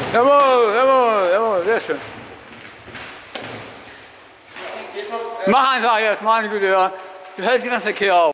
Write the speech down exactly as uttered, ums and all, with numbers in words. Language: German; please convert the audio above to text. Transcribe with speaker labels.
Speaker 1: Jawohl, jawohl, jawohl, sehr schön. Mach einfach jetzt, meine Güte, ja. Du hältst den ganzen Verkehr auf.